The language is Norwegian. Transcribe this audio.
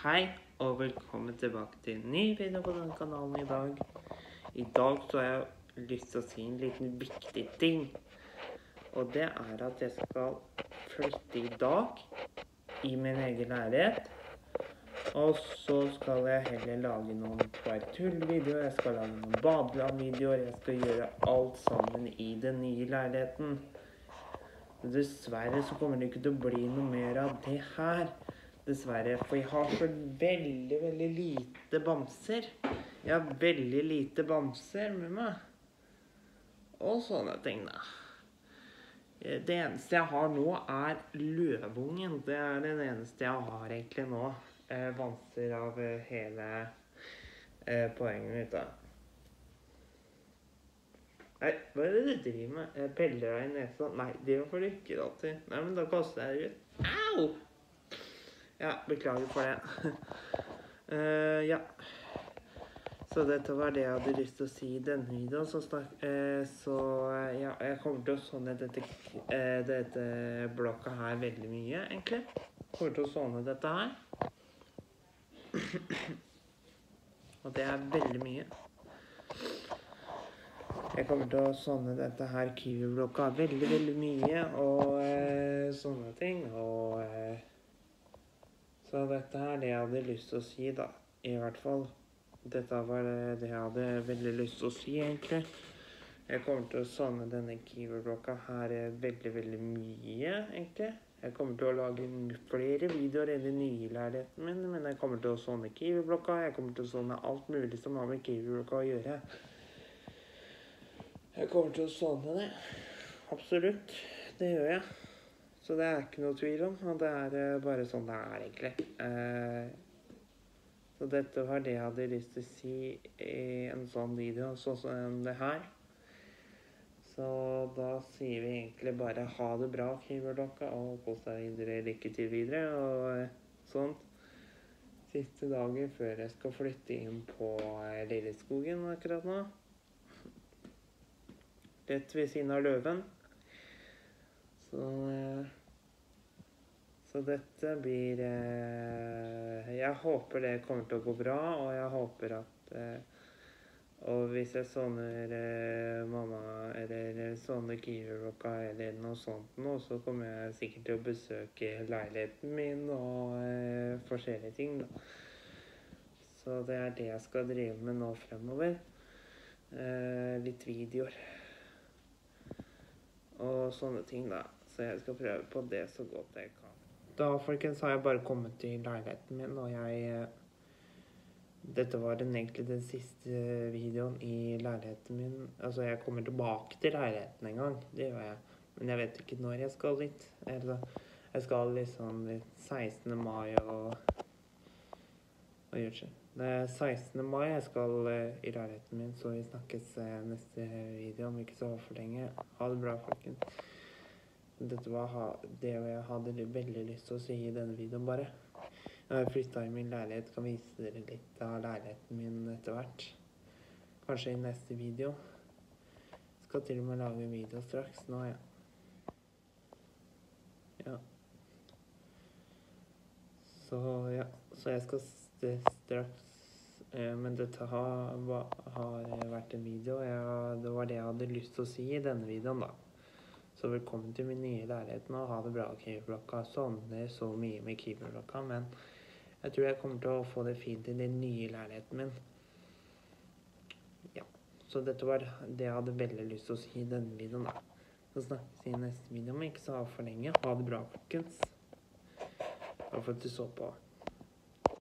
Hei og velkommen tilbake til en ny video på denne kanalen i dag. I dag så har jeg lyst til å si en liten viktig ting. Og det er at jeg skal flytte i dag i min egen leilighet. Og så skal jeg heller lage noen tullvideoer, jeg skal lage noen badelandvideoer, jeg skal gjøre alt sammen i den nye leiligheten. Dessverre så kommer det ikke til å bli noe mer av det her. Dessverre, for jeg har så veldig lite bamser. Jeg har veldig lite bamser med meg. Og sånne ting da. Det eneste jeg har nå er løvungen. Det er den eneste jeg har egentlig nå. Bamser av hele poenget mitt da. Nei, hva er det du driver med? Jeg peller deg i nesa. Nei, det får du ikke alltid. Nei, men da kaster jeg det ut. Au! Ja, beklager for det. Ja. Så dette var det jeg hadde lyst til å si i denne videoen. Så ja, jeg kommer til å sånne dette blokket her veldig mye, egentlig. Jeg kommer til å sånne dette her. Og det er veldig mye. Jeg kommer til å sånne dette her kiwi-blokket veldig mye, og sånne ting, og så dette er det jeg hadde lyst til å si da, i hvert fall. Dette var det jeg hadde veldig lyst til å si, egentlig. Jeg kommer til å sånne denne kiwi-blokket her veldig mye, egentlig. Jeg kommer til å lage flere videoer i den nye leiligheten min, men jeg kommer til å sånne kiwi-blokket. Jeg kommer til å sånne alt mulig som har med kiwi-blokket å gjøre. Jeg kommer til å sånne det. Absolutt, det gjør jeg. Så det er ikke noe tvil om, og det er bare sånn det er egentlig. Så dette var det jeg hadde lyst til å si i en sånn video, sånn som det her. Så da sier vi egentlig bare ha det bra, kiwi-blokket, og kos deg videre, lykke til videre, og sånt. Siste dagen før jeg skal flytte inn på Lilleskogen akkurat nå. Rett ved siden av løven. Så dette blir, jeg håper det kommer til å gå bra, og jeg håper at, og hvis jeg sånner mamma, eller sånner kiwi-blokket, eller noe sånt nå, så kommer jeg sikkert til å besøke leiligheten min, og forskjellige ting da. Så det er det jeg skal drive med nå fremover. Litt videoer. Og sånne ting da. Så jeg skal prøve på det så godt jeg kan. Da, folkens, har jeg bare kommet til leiligheten min, og dette var egentlig den siste videoen i leiligheten min. Altså, jeg kommer tilbake til leiligheten en gang, det gjør jeg. Men jeg vet ikke når jeg skal dit. Jeg skal liksom 16. mai og hva gjør det? Det er 16. mai jeg skal i leiligheten min, så vi snakkes neste video om ikke så for lenge. Ha det bra, folkens. Dette var det jeg hadde veldig lyst til å si i denne videoen bare. Når jeg flyttet i min leilighet, kan vise dere litt av leiligheten min etter hvert. Kanskje i neste video. Jeg skal til og med lage en video straks nå, ja. Ja. Så ja, så jeg skal straks, men dette har vært en video, det var det jeg hadde lyst til å si i denne videoen da. Så velkommen til min nye leilighet nå, ha det bra, kiwi-blokket, sånne så mye med kiwi-blokket, men jeg tror jeg kommer til å få det fint i den nye leiligheten min. Ja, så dette var det jeg hadde veldig lyst til å si i denne videoen da. Så snakkes vi i neste video, men ikke så for lenge. Ha det bra, folkens. Takk for at du så på.